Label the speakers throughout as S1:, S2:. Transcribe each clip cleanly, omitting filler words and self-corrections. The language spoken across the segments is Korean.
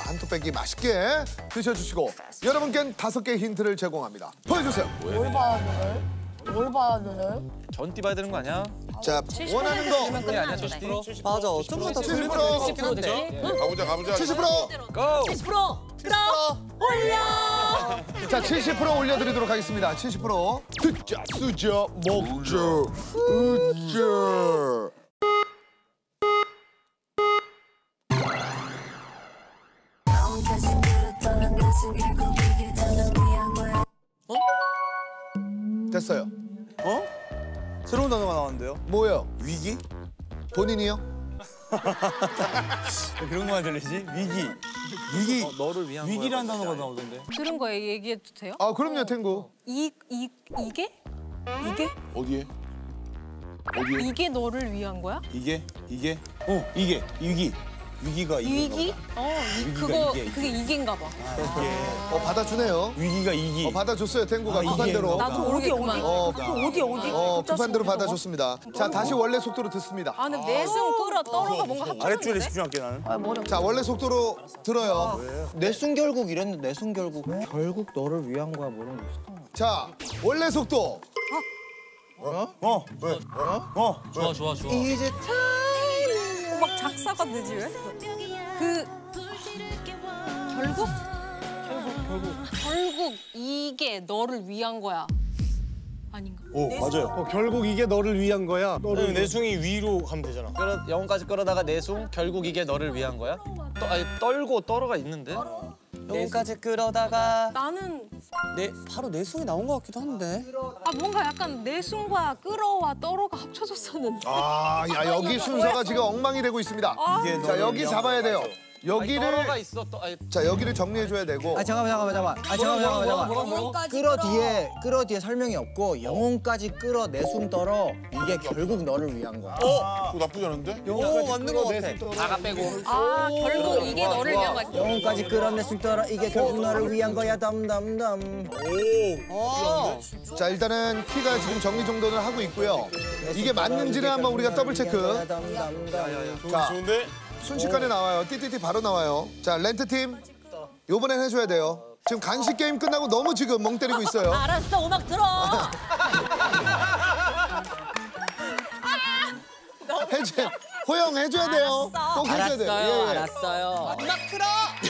S1: 한토백기 맛있게 드셔주시고 여러분께는 5개의 힌트를 제공합니다. 보여주세요.
S2: 뭘 봐야 돼? 뭘 봐야 돼?
S3: 전띠 봐야 되는 거 아니야?
S1: 자, 원하는 거.
S3: 그게 아니야, 70%?
S4: 맞아. 좀만 더
S1: 70%.
S4: 70%.
S5: 가보자.
S1: 70%.
S3: 고!
S2: 70% 끌어 올려.
S1: 자, 70% 올려드리도록 하겠습니다. 70%. 듣자, 쓰자, 먹자, 으자. 됐어요.
S4: 어? 새로운 단어가 나왔는데요?
S1: 뭐요?
S4: 위기?
S1: 본인이요?
S4: 그런 거만 들리지? 위기.
S3: 너를 위한 거야.
S4: 위기라는 단어가 나오던데.
S6: 들은 거 얘기해도 돼요?
S1: 아, 그럼요, 탱구.
S6: 이게?
S5: 어디에?
S6: 이게 너를 위한 거야?
S4: 이게. 위기가
S6: 위기?
S4: 위기가 이게.
S6: 그게 이게인가 봐.
S1: 받아주네요.
S4: 위기가 이기.
S1: 받아줬어요, 탱구가.
S4: 아,
S1: 급한
S4: 이게
S1: 대로.
S6: 나도 모르겠구만.
S2: 어디?
S1: 급한 대로 받아줬습니다. 자, 다시 원래 속도로 듣습니다.
S6: 아, 근데 내숭 끌어 떨어가 뭔가
S4: 아래줄에
S6: 합쳐졌는데?
S4: 집중할게 나는.
S1: 자, 원래 속도로 들어요.
S7: 내숭 결국 이랬는데 내숭 결국 너를 위한 거야 뭐라고 했어?
S1: 자, 원래 속도.
S3: 좋아.
S7: 이제
S6: 막 작사가 되지 왜? 결국 이게 너를 위한 거야. 아닌가?
S4: 오 맞아요.
S8: 결국 이게 너를 위한 거야. 너를
S4: 내숭이 위로 가면 되잖아.
S3: 영혼까지 끌어다가 내숭 결국 이게 너를 위한 거야? 떨고 떨어가 있는데?
S7: 영혼까지 끌어다가
S6: 나는
S7: 바로 내숭이 나온 것 같기도 한데.
S6: 뭔가 약간 내숭과 끌어와 떨어가 합쳐졌었는데.
S1: 아, 야, 여기 순서가 지금 엉망이 되고 있습니다. 자, 여기 잡아야 돼요.
S3: 떨어가
S1: 여기를
S3: 있어.
S1: 자, 여기를 정리해줘야 되고.
S7: 잠깐만. 끌어 뒤에 설명이 없고 영혼까지 끌어 내숭 떨어 이게 결국 너를 위한 거야.
S5: 그거 나쁘지 않은데?
S7: 오 맞는 것 같아.
S3: 다가 빼고.
S6: 결국 이게 너를 위한 거야.
S7: 영혼까지 끌어 내숭 떨어 이게 결국 너를 위한 거야 담담담.
S1: 자, 일단은 키가 지금 정리정돈을 하고 있고요. 이게 맞는지는 한번 우리가 더블 체크. 자,
S5: 좋은데?
S1: 순식간에 나와요. 띠띠띠 바로 나와요. 자, 렌트팀 요번엔 해줘야 돼요. 지금 간식 게임 끝나고 너무 지금 멍 때리고 있어요.
S2: 알았어, 음악 들어.
S1: 호영 해줘야 돼요. 꼭 해줘야 돼요. 예.
S7: 알았어요.
S2: 음악 틀어.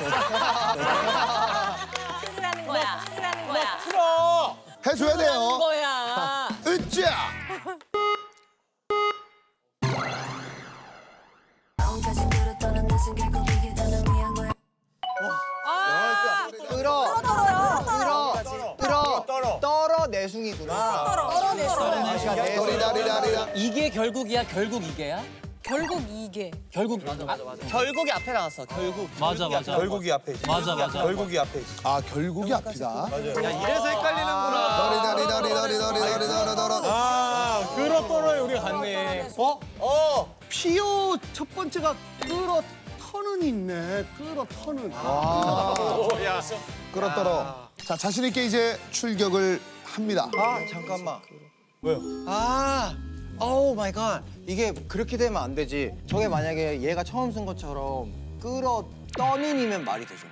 S2: 틀으라는 거야.
S4: 틀어.
S1: 해줘야 돼요.
S2: 거야.
S1: 으쌰!
S7: 떨어 내숭이구나.
S1: 도리다리다리다.
S7: 이게 결국이야 결국 이게야?
S6: 결국 이게.
S7: 결국 결국이 앞에 나왔어.
S3: 맞아.
S4: 결국이 앞에 있어.
S3: 맞아.
S4: 결국이 앞에 있어.
S1: 아, 결국이 앞이다.
S3: 야, 이래서 헷갈리는구나.
S1: 도리다리다리다리다리다리다리.
S4: 아 끌어 떨어에 우리가 갔네.
S8: 피오 첫 번째가 끌어 터는 있네. 끌어 터는.
S1: 끌어떨어. 자, 자신 있게 이제 출격을 합니다.
S7: 잠깐만.
S4: 왜요?
S7: 오 마이 갓. 이게 그렇게 되면 안 되지. 저게 만약에 얘가 처음 쓴 것처럼 끌어 떠는이면 말이 되죠.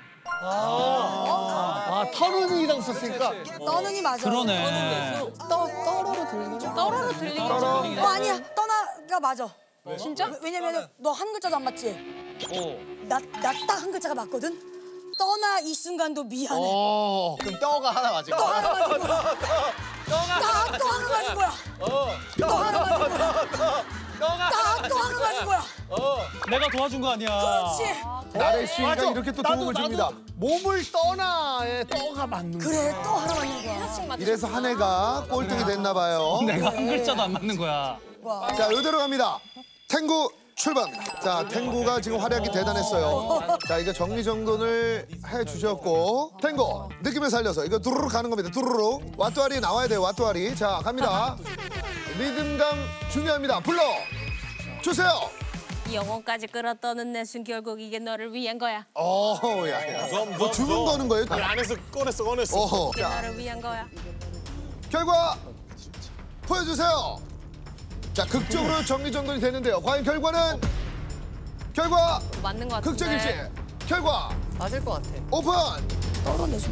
S8: 터는이라고 썼으니까.
S2: 떠능이 맞아.
S3: 그러네.
S2: 떠러로 들리는 거.
S6: 떨어로 들리긴 들리긴 해.
S2: 아니야, 떠나가 맞아.
S6: 진짜?
S2: 왜냐면 너 한 글자도 안 맞지? 나 딱 한 글자가 맞거든? 떠나 이 순간도 미안해.
S7: 그럼 떠가 하나 맞을
S2: 또 하나 맞은 거야. 또 하나 맞은 거야. 또 하나 맞은 거야. 또 하나 맞은 거야.
S3: 내가 도와준 거 아니야.
S2: 그렇지.
S1: 나래 씨가 이렇게 또 도움을 줍니다.
S8: 몸을 떠나에 떠가 맞는 거야.
S2: 그래, 또 하나 맞는 거야.
S1: 이래서 한 해가 꼴등이 됐나 봐요.
S3: 내가 한 글자도 안 맞는 거야.
S1: 자, 이대로 갑니다. 탱구 출발합니다. 자, 탱구가 지금 활약이 대단했어요. 자, 이거 정리정돈을 해주셨고 탱구 느낌을 살려서 이거 두루룩 가는 겁니다. 두루룩. 왓뚜아리 나와야 돼요. 왓뚜아리. 자, 갑니다. 리듬감 중요합니다. 불러 주세요.
S6: 영혼까지 끌어떠는 내순 결국 이게 너를 위한 거야.
S1: 야. 뭐 주문 거는 거예요?
S5: 안에서 꺼냈어.
S6: 이게 너를 위한 거야.
S1: 결과 보여주세요. 자, 극적으로 정리정돈이 되는데요. 과연 결과는? 결과
S6: 맞는 거 같은데.
S1: 극적일지? 결과
S3: 맞을 것 같아.
S1: 오픈.
S2: 떨어내줘.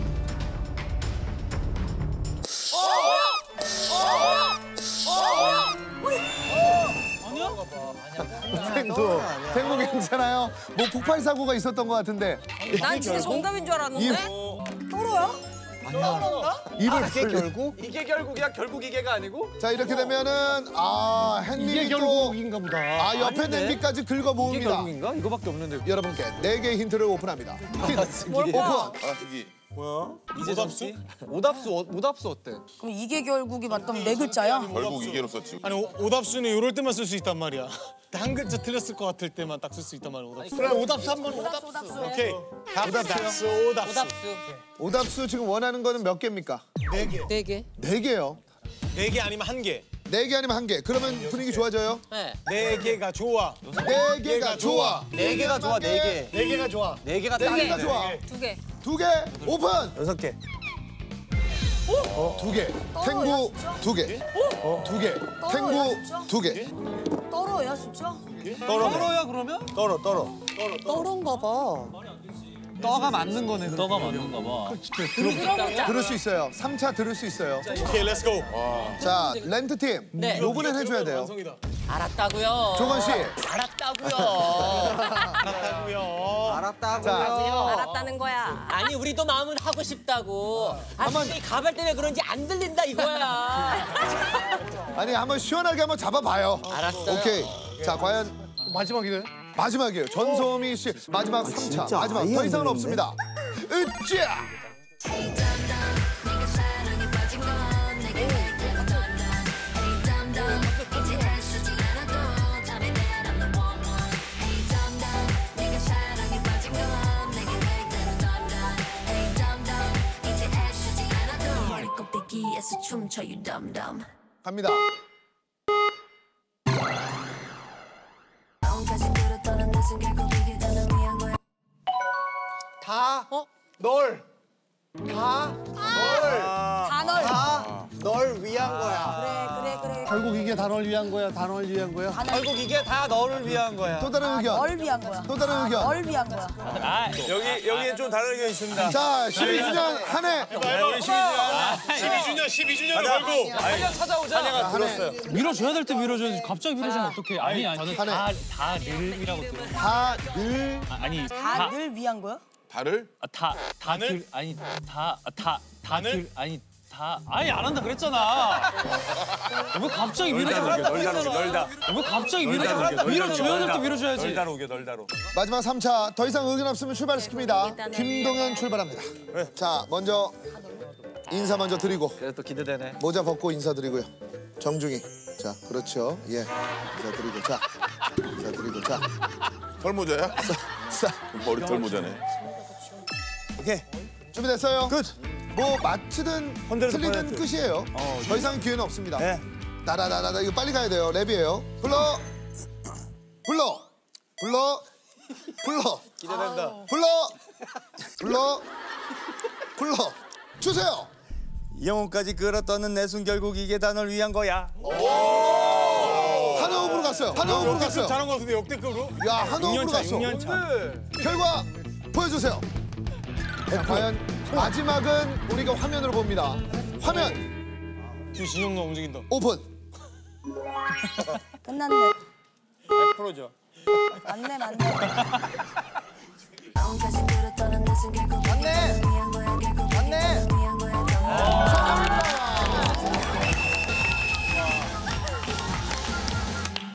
S1: 탱구 괜찮아요? 뭐 폭발 사고가 있었던 것 같은데
S2: 난 진짜 정답인 줄 알았는데. 떨어야?
S1: 입을
S7: 이게 결국?
S3: 이게 결국이야? 결국 이게가 아니고?
S1: 자 이렇게 되면은 헨리도
S8: 이게 결국인가 보다.
S1: 옆에
S3: 아닌데?
S1: 냄비까지 긁어
S3: 이게
S1: 모읍니다.
S3: 결국인가? 이거밖에 없는데.
S1: 여러분께 4개의 힌트를 오픈합니다. 힌트 오픈.
S5: 알아쓰기.
S3: 이제 오답수? 오답수 어때?
S2: 그럼 이게 결국이 맞다면 네 글자야?
S5: 결국 이게로 썼지.
S4: 아니 오답수는 이럴 때만 쓸 수 있단 말이야. 한 글자 틀렸을 것 같을 때만 딱 쓸 수 있단 말이야. 오답수.
S8: 그래 오답수 한번
S2: 오답수.
S4: 오케이. 오답수. 오답수.
S1: 오답수 지금 원하는 거는 몇 개입니까?
S7: 4개.
S6: 4개.
S1: 4개요.
S4: 4개 아니면 1개.
S1: 4개 아니면 1개. 그러면 분위기 좋아져요?
S6: 네.
S4: 4개가 좋아.
S1: 4개가 좋아.
S3: 4개가 좋아, 4개.
S8: 4개가 좋아.
S3: 4개가
S1: 4개가
S3: 딱이네.
S1: 좋아.
S2: 2개.
S1: 2개 오픈.
S4: 6개.
S1: 2개. 탱구 2개. 2개. 탱구 2개.
S2: 떨어야 진짜?
S3: 떨어야 그러면?
S4: 떨어.
S2: 떨어인가 봐.
S3: 떠가 맞는 거네.
S9: 너가 맞는가 봐.
S1: 들을 수 있어요. 3차 들을 수 있어요.
S4: 오케이, 렛츠고.
S1: 자, 렌트 팀.
S6: 네.
S1: 요번엔 해줘야 돼요.
S4: 완성이다.
S6: 알았다고요.
S1: 조건 씨.
S6: 알았다고요.
S7: 알았다고요.
S2: 알았다는 거야.
S6: 아니 우리도 마음은 하고 싶다고.
S1: 한번-
S6: 근데 이 가발 때문에 그런지 안 들린다 이거야.
S1: 아니 한번 시원하게 한번 잡아봐요.
S6: 알았어요.
S1: 오케이. 자, 과연
S8: 마지막이네.
S1: 마지막이에요. 전소미 씨 마지막 3차.
S7: 진짜
S1: 마지막
S7: 아예
S1: 더
S7: 안
S1: 이상은
S7: 들리는데?
S1: 없습니다. 으쌰!
S10: 춤춰 you dumb dumb.
S1: 갑니다.
S7: 널 위한 거야.
S2: 그래.
S8: 결국 이게 단어를 위한 거야. 단어를 위한 거야.
S3: 결국 이게 다 너를 위한 거야.
S1: 또 다른 의견.
S2: 널 위한 거야.
S1: 또 다른 의견.
S2: 널 위한 거야.
S4: 여기에 좀 다른 의견 있습니다.
S1: 자, 12주년 한 해.
S4: 12주년 걸고.
S3: 한년 찾아오자.
S4: 내가 들었어요.
S9: 밀어줘야 될 때 밀어줘야지. 갑자기 밀어주면 어떡해. 아니 저는
S1: 한 해.
S9: 다늘이라고 들어.
S1: 다 늘.
S9: 아니
S2: 다 늘 위한 거야?
S5: 달을?
S9: 다들 아니 다들 아니 다 아니 안 한다 그랬잖아. 왜 갑자기 밀어줘?
S4: 널다.
S9: 왜 갑자기 밀어줘? 밀어줘야 될 때 밀어줘야지.
S4: 널다로.
S1: 마지막 3차. 더 이상 의견 없으면 출발시킵니다. 김동현 출발합니다. 자, 먼저 인사 먼저 드리고
S3: 그래 또 기대되네.
S1: 모자 벗고 인사드리고요. 정중히. 자, 그렇죠. 예. 인사드리고 자. 인사드리고 자.
S5: 털모자야?
S1: 자.
S5: 머리 털모자네.
S4: 오케이.
S1: 준비됐어요?
S4: 끝.
S1: 뭐 맞히든
S4: 헌데레드
S1: 틀리든
S4: 퍼센트.
S1: 끝이에요. 더 이상 기회는 없습니다.
S4: 네.
S1: 나라라라 이거 빨리 가야 돼요. 랩이에요. 불러.
S3: 기대된다.
S1: 불러. 주세요.
S7: 영혼까지 끌어떠는 내순 결국 이게 다 널 위한 거야.
S1: 한 호흡으로 갔어요. 한 호흡으로 갔어요.
S4: 잘한 거 같은데 역대급으로?
S1: 야, 한 호흡으로 갔어.
S4: 6년 차.
S1: 결과 보여주세요. 자, 과연 마지막은 우리가 화면으로 봅니다. 화면
S4: 지금 진영도 움직인다.
S1: 오픈.
S2: 끝났네.
S4: 100%죠.
S2: 맞네.